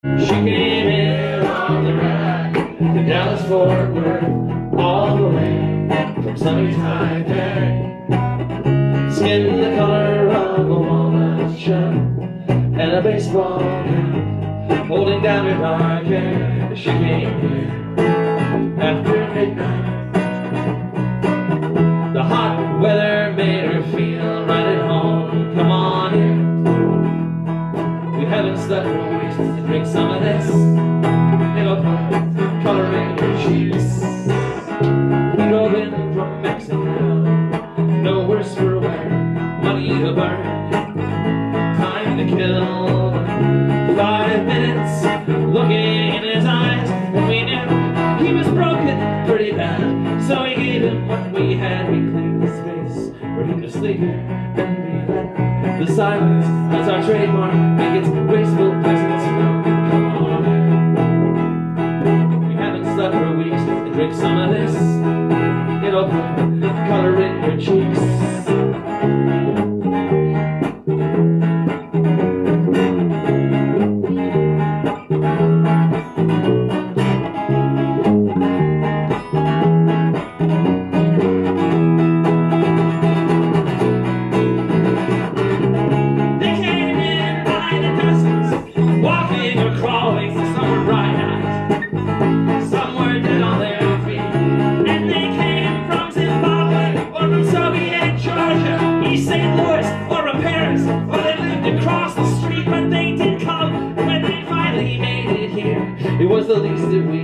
She came in on the ride to Dallas Fort Worth, all the way from sunny Taipei. Skin the color of a walnut shell and a baseball cap, holding down her dark hair. She came here after midnight. The hot weather made her feel right at home. Come on in. We haven't slept for weeks to drink some of this. It'll put color in your cheeks. We drove in from Mexico, no worse for wear, money to burn, time to kill. 5 minutes looking in his eyes, and we knew he was broken pretty bad. So we gave him what we had. We cleared the space for him to sleep here, and we let the silence as our trademark make its graceful presence known. Come on in. We haven't slept for weeks to drink some of this. It'll put color in your cheeks. It was the least that we